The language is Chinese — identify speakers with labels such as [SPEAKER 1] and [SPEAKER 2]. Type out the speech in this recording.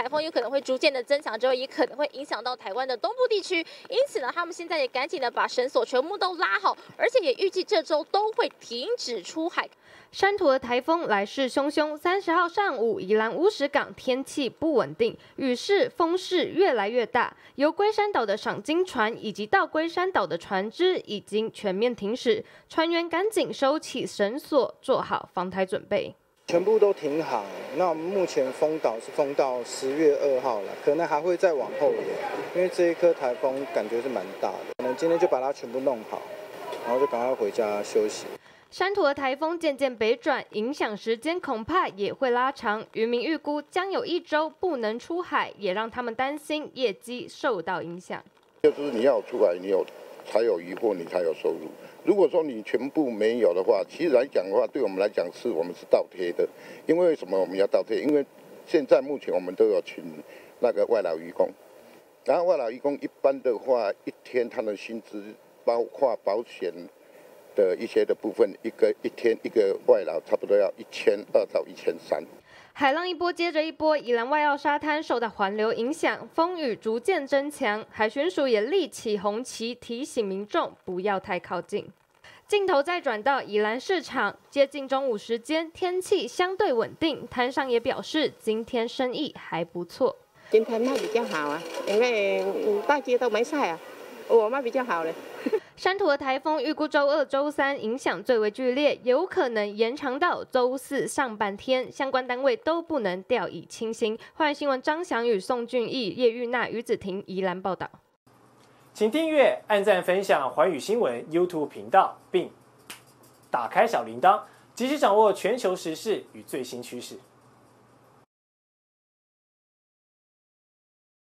[SPEAKER 1] 台风有可能会逐渐的增强之后，也可能会影响到台湾的东部地区。因此呢，他们现在也赶紧的把绳索全部都拉好，而且也预计这周都会停止出海。
[SPEAKER 2] 山图的台风来势汹汹，30号上午，宜兰乌石港天气不稳定，雨势、风势越来越大。由龟山岛的赏金船以及到龟山岛的船只已经全面停驶，船员赶紧收起绳索，做好防台准备。
[SPEAKER 3] 全部都停航。那我们目前封岛是封到10月2号了，可能还会再往后延，因为这一颗台风感觉是蛮大的，可能今天就把它全部弄好，然后就赶快回家休息。
[SPEAKER 2] 山图的台风渐渐北转，影响时间恐怕也会拉长。渔民预估将有1周不能出海，也让他们担心业绩受到影响。
[SPEAKER 4] 就是你要出来，你有才有渔获，你才有收入。如果说你全部没有的话，其实来讲的话，对我们来讲我们是倒贴的。因为什么我们要倒贴？因为现在目前我们都有请那个外劳渔工，然后外劳渔工一般的话，一天他的薪资包括保险的一些的部分，一天一个外劳差不多要1200到1300。
[SPEAKER 2] 海浪一波接着一波，宜兰外澳沙滩受到环流影响，风雨逐渐增强。海巡署也立起红旗，提醒民众不要太靠近。镜头再转到宜兰市场，接近中午时间，天气相对稳定，摊商也表示今天生意还不错。
[SPEAKER 5] 今天卖比较好啊，因为大街都没晒啊，我卖比较好了。
[SPEAKER 2] 山图的台风预估周2、周3影响最为剧烈，有可能延长到周4上半天，相关单位都不能掉以轻心。欢迎新闻张翔宇、宋俊义、叶玉娜、于子婷宜兰报道。
[SPEAKER 6] 请订阅、按赞、分享寰宇新闻 YouTube 频道，并打开小铃铛，及时掌握全球时事与最新趋势。